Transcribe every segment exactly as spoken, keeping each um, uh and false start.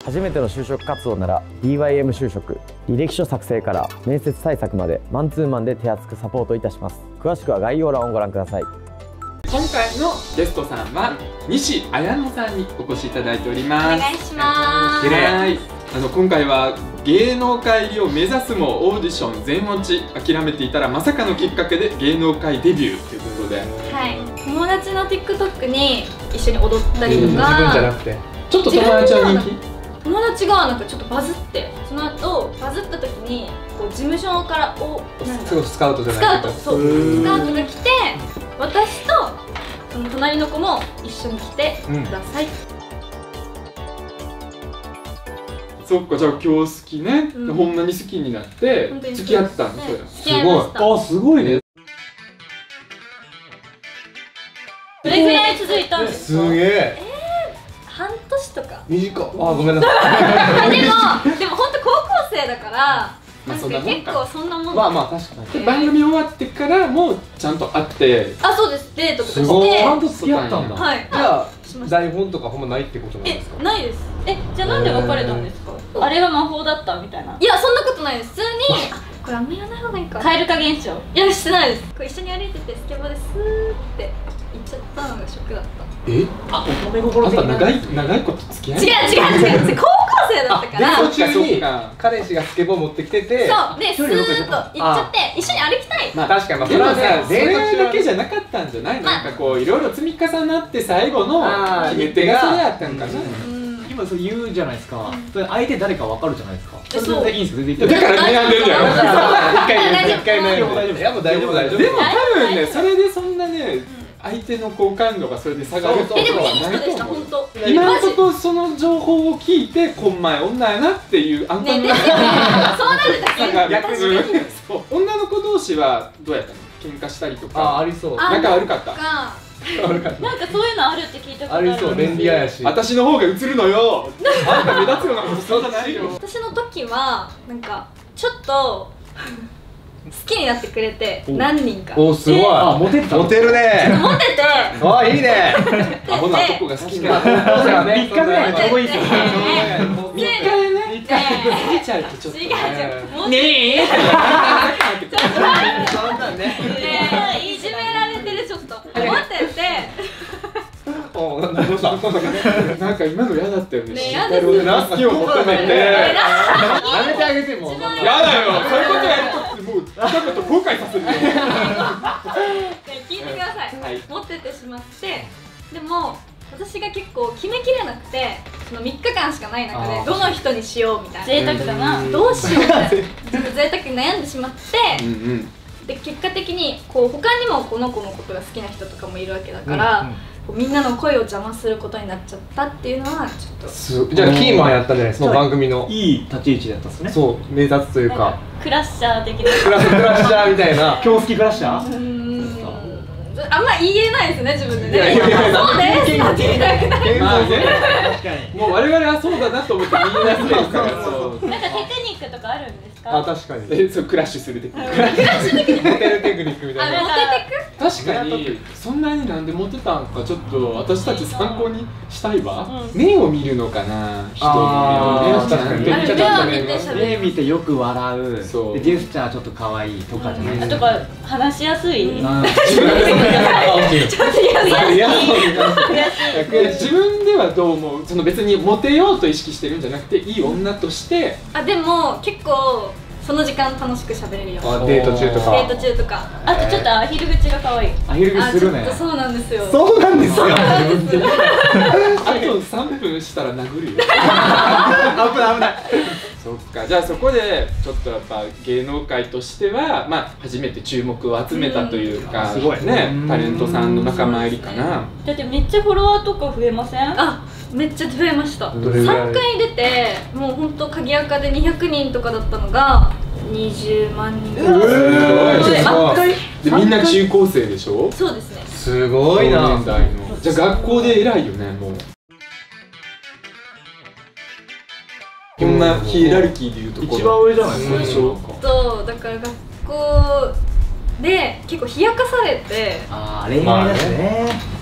初めての就職活動なら ディーワイエム 就職、履歴書作成から面接対策までマンツーマンで手厚くサポートいたします。詳しくは概要欄をご覧ください。 今回のゲストさんは西綾乃さんにお越しいただいております。 お願いします。 はい、あの今回は芸能界入りを目指すもオーディション全落ち、諦めていたらまさかのきっかけで芸能界デビューということで、 はい、友達の TikTok に一緒に踊ったりとか、 自分じゃなくてちょっと友達は人気？ 友達がなんかちょっとバズって、その後バズった時にこう事務所からおなんだすごいスカウトじゃスないけど、 カウトそうスカウトが来て、私とその隣の子も一緒に来てください、うん、 そっか、じゃあ今日好きね、うん、ほんまに好きになって付き合ったんですよ。 付き合いました。 あ、すごいね。 どれぐらい続いたんですか？ すげえ。 半年とか。 短っ。あ、ごめんなさい。 でもでも本当高校生だから。なんか結構そんなもん。 まあまあ確かに。 番組終わってからもちゃんと会って。 あ、そうです。デートとかして。 ちゃんと付き合ったんだ。 はい。 じゃあ台本とかほんまないってことなんですか？ え、ないです。 え、じゃあなんで別れたんですか？あれが魔法だったみたいな。 いや、そんなことないです。普通に。これあんま言わない方がいいか。 蛙化現象。 いや、してないです。これ一緒に歩いててスケボーでスーって行っちゃったのがショックだった。 え？あ、乙女心的な。長い長いこと付き合い？ 違う違う違う。高校生だったから。 途中に彼氏がスケボー持ってきてて、 そうでスーッと行っちゃって一緒に歩きたい。 まあ確かに、まあそれはさ、それだけじゃなかったんじゃない？なんかこういろいろ積み重なって最後の決め手がそれやったんかな。 今そう言うじゃないですか。それ相手誰かわかるじゃないですか。それ全然いいんですか？全然いい。 だから悩んでるじゃん。 一回一回悩んで。いやもう大丈夫大丈夫。 でも多分ね、それでそんなね、相手の好感度がそれで下がることはないと思う。今のところその情報を聞いて、こんまい女やなっていうあんたの中でそうなるだけ。 逆に女の子同士はどうやったの？喧嘩したりとか。 あ、ありそう。 仲悪かった。 なんかそういうのあるって聞いたことある。 ありそう、便利屋やし。 私の方が映るのよ。あんた目立つようなことそうじゃないよ。 私の時はなんかちょっと好きになってくれて、何人か。 お、すごい。あ、モテてた。モテるね。 モテて。 あ、いいね。 アホな男が好きな。 みっかぐらいちょうどいいですよ。 みっかでね。みっか過ぎちゃうとちょっと。 違う違う。 ねえ。 そんなんね。 いじめられてるちょっと。モテて。 お、どうした？ なんか今の嫌だったよね。 ね、嫌ですね。 好きを求めて。 やめてあげても。 嫌だよ。そういうことやるともう一言後悔させるよ。 聞いてください。モテてしまって、でも私が結構決めきれなくて、そのみっかかんしかない中でどの人にしようみたいな。 贅沢だな。 どうしようみたいな。ちょっと贅沢に悩んでしまって。で結果的にこう他にもこの子のことが好きな人とかもいるわけだから、うんうん、みんなの声を邪魔することになっちゃったっていうのはちょっと。 じゃあキーマンやったんじゃないですか、その番組の。 いい立ち位置だったんですね。 そう、目立つというかクラッシャー的な。 クラッシャーみたいな。 今日好きクラッシャー？ うーん、あんま言えないですね、自分でね。そうですって言いたくない。 まあね、確かにもう我々はそうだなと思って言い出してるから。 なんかテクニックとかあるんですか？ あ、確かに。 え、そう、クラッシュするテクニック。 モテるテクニックみたいな。 モテテク？ 確かにそんなになんでモテたんかちょっと私たち参考にしたいわ。目を見るのかな、人の目を。 確かに。 目を見て喋る。 目見てよく笑う。 そう。 でジェスチャーちょっと可愛いとかじゃないですか。 とか話しやすい。 自分ではどう思う？その別にモテようと意識してるんじゃなくて、いい女として。 あ、でも結構その時間楽しく喋れるよ。 デート中とか。 デート中とか。 あとちょっとアヒル口が可愛い。 アヒル口するね。 そうなんですよ。 そうなんですよ。 あとさんぷんしたら殴るよ。危ない危ない。 そっか、じゃあそこでちょっとやっぱ芸能界としてはまあ初めて注目を集めたというか、すごいね、タレントさんの仲間入りかな。 だってめっちゃフォロワーとか増えません？ あ、めっちゃ増えました。さんかい出て、もうほんと鍵垢でにひゃくにんとかだったのがにじゅうまんにんぐらい。 でみんな中高生でしょ？ そうですね。 すごいな。 じゃあ学校で偉いよね、もう。こんなヒエラルキーでいうと一番上じゃないですか。 そうだから学校で結構冷やかされて。 ああ、恋愛ですね。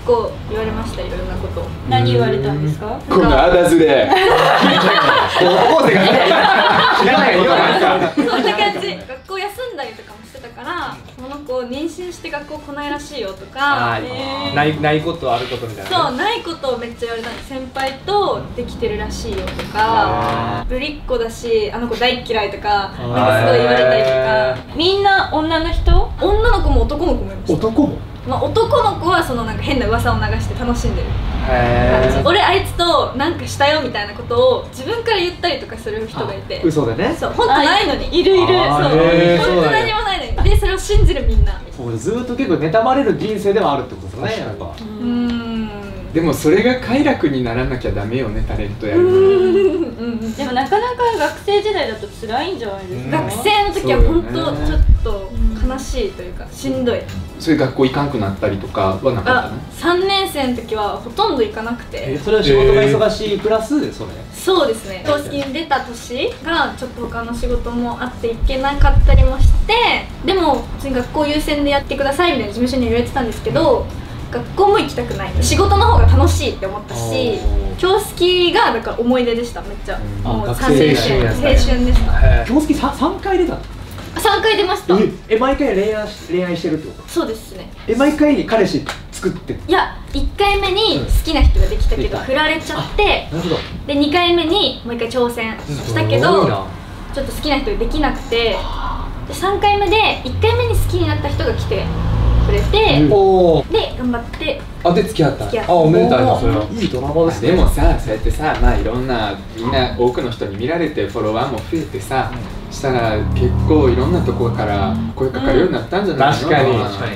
構言われました、いろんなことを。 何言われたんですか？ このあだずれ高校生が知らないよ。 そんな感じ。学校休んだりとかもしてたから、この子妊娠して学校来ないらしいよとか、 ないないことあることみたいな。 そう、ないことをめっちゃ言われたんです。先輩とできてるらしいよとか、ぶりっ子だし、あの子大嫌いとか、なんかすごい言われたりとか。 みんな女の人？ 女の子も男の子もいました。 男もまあ、男の子はそのなんか変な噂を流して楽しんでる感じ。俺あいつとなんかしたよみたいなことを自分から言ったりとかする人がいて、 嘘でね。 そう、本当ないのにいるいる。そう、本当何もないのに、でそれを信じるみんな。 ずーっと結構妬まれる人生ではあるってことですね、やっぱ。 うーん。 でもそれが快楽にならなきゃダメよね、タレントやるうんでもなかなか学生時代だと辛いんじゃないですか？ 学生の時は本当ちょっと悲しいというかしんどい。 それ学校行かんくなったりとかはなかったあ、 の？ さんねん生の時はほとんど行かなくて。 それは仕事が忙しいプラスそれ。 そうですね。公式に出た年がちょっと他の仕事もあって行けなかったりもして、でも普通に学校優先でやってくださいみたいな事務所に言われてたんですけど、学校も行きたくない、仕事の方が楽しいって思ったし、教式がだから思い出でした。めっちゃもうさんねん生青春でした。 教室さんかい出たの？ さんかい出ました。 え、毎回恋愛恋愛してるってこと？ そうですね。 え、毎回彼氏作ってる？ いや、いっかいめに好きな人ができたけど振られちゃって、 なるほど。 でにかいめにもういっかい挑戦したけどちょっと好きな人ができなくて、でさんかいめでいっかいめに好きになった人が来てくれて、 おー。 で頑張ってあ、で付き合った。 付き合った。 あ、おめでたいなそれは。いいドラマですね。 でもさ、そうやってさ、まあいろんなみんな多くの人に見られてフォロワーも増えてさ、したら結構いろんなところから声かかるようになったんじゃないの？ 確かに確かに。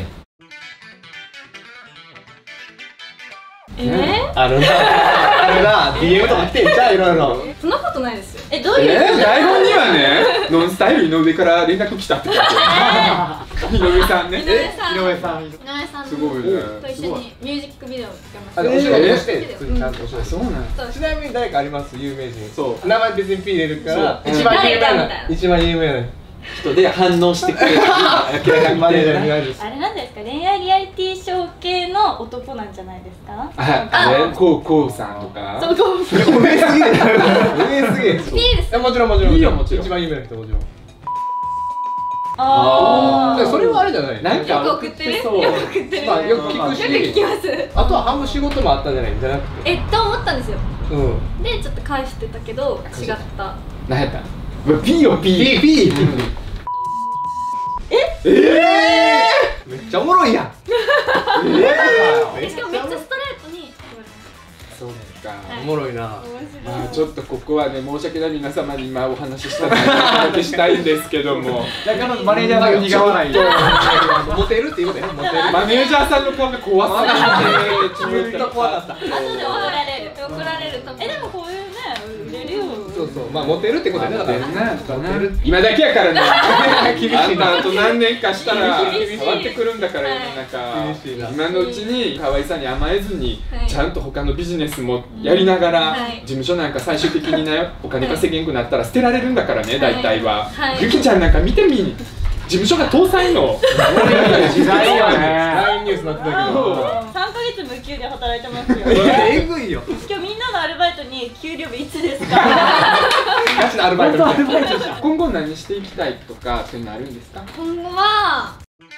えー、 あるな、あるな、ディーエム とか来てんじゃん、いろいろ。 そんなことないですよ。 え、どういう？ えー、台本にはね、ノンスタイル井上から連絡来たって書いてある。井上さんね。 井上さん、 井上さん。 井上さんすごいね。 と一緒にミュージックビデオを作りました。 あ、お仕事して、普通にちゃんとお仕事。 そうなんそうちなみに誰かあります有名人？ そう。 名前別に P 入れるからそう一番有名誰かみたいなな一番有名な人で反応してくれる。 マネージャーになる。 あれなんですか、恋愛リアリティショー系の男なんじゃないですか？ あ、あれ、こうこうさんとか。 そうそう。 上すぎる。上すぎる。 いいです。 もちろんもちろん。 いいよもちろん一番有名な人もちろん。 あそれはあれじゃない。 なんかよく送ってる。よくそう送ってる。 まあよく聞くよく聞し。 きます。 あとは半分仕事もあったんじゃないんじゃなくて。 えっと思ったんですよ。 うん。 でちょっと返してたけど違った。 何やった？ピーよピー。 P P。ええめっちゃおもろいやん。 えしかもめっちゃストレートに言われました。 そうか。 おもろいな。 まあちょっとここはね、申し訳ない皆様に今お話ししたのでお届けしたいんですけども、 だからマネージャーさんが苦笑い。モテるって言うね。モテる。 マネージャーさんの顔が怖すぎて自分が怖かった。 後で怒られる。 怒られると思う。 え、でもこういうね、売れるよ。 そうそう。まあモテるってことやね。だから。 今だけやからね。 厳しいあんたあと何年かしたら厳しい変わってくるんだから世の中。 厳しいな。 今のうちに可愛さに甘えずにはいちゃんと他のビジネスもやりながら、 はい事務所なんか最終的にねお金稼げんくなったら捨てられるんだからね、大体は。 はいゆきちゃんなんか見てみ、事務所が搭載の時代よね。ラインニュースになってたけど。 さんかげつ無給で働いてますよ。 えぐいよ。 今日みんなのアルバイトに給料日いつですか？ ガチのアルバイトみたいな。 今後何していきたいとかそういうのあるんですか？ 今後は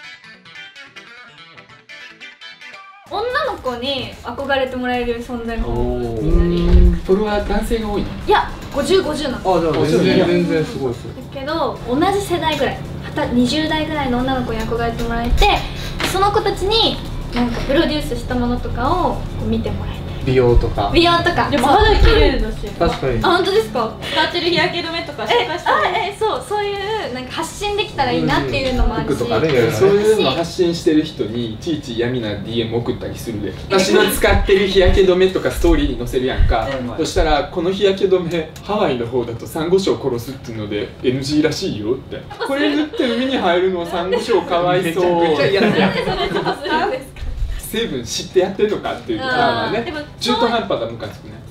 女の子に憧れてもらえる存在の方になり、 フォロワー男性が多いの？ いやごじゅう、ごじゅうなんです。 あ、じゃあ全然全然すごいです。 だけど同じ世代ぐらい、はたにじゅう代ぐらいの女の子に憧れてもらえて、その子たちになんかプロデュースしたものとかを見てもらいたい。 美容とか。 美容とか。 でも肌綺麗だし。 確かに。 あ、本当ですか？ 使ってる日焼け止めとかえ、 紹介したあ、 ら。 え、そう、そういうなんか発信できたらいいなっていうのもあるし、 服とかね。 そういうのを発信してる人にいちいち嫌味な ディーエム 送ったりするで、私の使ってる日焼け止めとかストーリーに載せるやんか、 うんそしたらこの日焼け止めハワイの方だとサンゴ礁殺すっていうので エヌジー らしいよって、これ塗って海に入るのはサンゴ礁かわいそう、 めちゃくちゃ嫌だやん。 なんでそんなことするんですか？ 成分知ってやってんのかっていうのがね、 でも中途半端がムカつくね。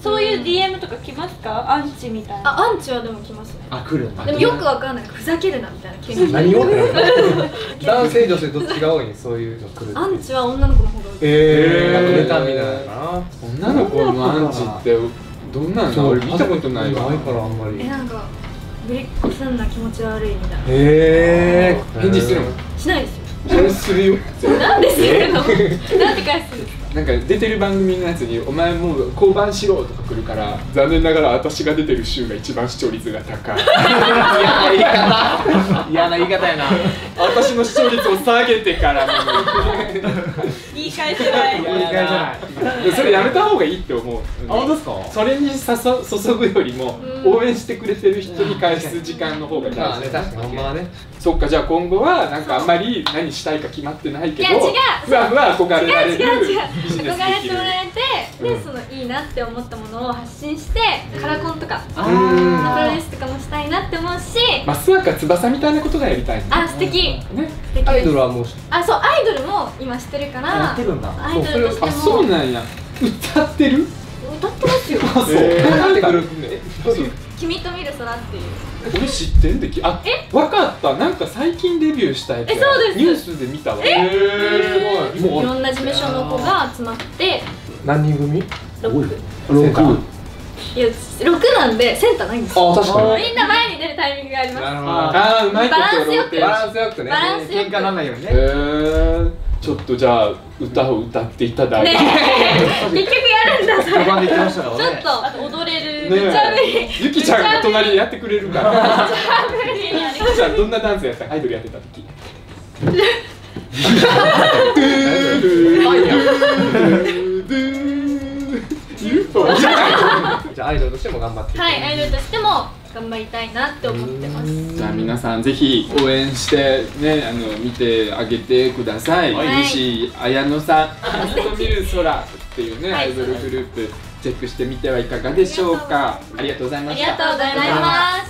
そういう ディーエム とか来ますか？アンチみたいな。 あ、アンチはでも来ますね。 あ、来るんだ。 でもよくわかんない、ふざけるなみたいな急に。 何を？男性女性どっちが多いん？そういうの来る。 アンチは女の子の方が多い。 ええ。妬みなのかな。女の子のアンチってどんなんだ？俺見たことないわ。 ないからあんまり。 え、なんかぶりっ子すんな気持ち悪いみたいな。 へえ。 返事するの？ しないですよ。 それするよ。 なんでするの？なんて返すんですか？ なんか出てる番組のやつに「お前もう降板しろ」とか来るから残念ながら私が出てる週が一番視聴率が高い。 嫌な言い方。嫌な言い方やな。 私の視聴率を下げてから言い返せない。 言い返せない。 それやめた方がいいって思う。 あ、本当ですか？ それにさそ注ぐよりも応援してくれてる人に返す時間の方がまあね、 大事。 確かにほんまはね。 そっか、じゃあ今後はなんかあんまり何したいか決まってないけど、 いや違うふわふわ憧れられる違う違う違うビジネスで憧れきる。 てもらえて、でそのいいなって思ったものを発信して、カラコンとかプロレスとかもしたいなって思うし、 増若翼みたいなことがやりたい。 あ、素敵ね。 素敵アイドルはもう。 あ、そう、アイドルも今知ってるからやってるんだ。 アイドルとしてあ、そもうなんや。歌ってる？ 歌ってますよ。 あ、そう。 えーなんてくる君と見る空っていう。 俺知ってんでき、あ、わかった。なんか最近デビューしたやつや。 えそうですニュースで見たわ。 ええ、すごい。 いろんな事務所の子が集まって何人組？ ロック。 ローカー。 いや、ろくなんでセンターないんですよ。 あ、確かに。 みんな前に出るタイミングがあります。 なるほど。 あー、うまいことバランスよくバランスよくね。 バランスよく喧嘩なんないようにえね。 ー、ちょっとじゃあ歌を歌っていただいて。 ねえ、結局やるんだそれ。 序盤で言ってましたからね。 ちょっとあと踊れる。 ねめっちゃ無理。 ゆきちゃんが隣でやってくれるから。 無理。 ゆきちゃんどんなダンスやった？アイドルやってた時。 じゃあアイドルとしても頑張っていく。 はい、アイドルとしても頑張りたいなって思ってます。 じゃあ皆さんぜひ応援してね、あの見てあげてください。 はい西綾乃さん、君と見る空っていうね、 はいアイドルグループチェックしてみてはいかがでしょうか。ありがとうございました。 ありがとうございます。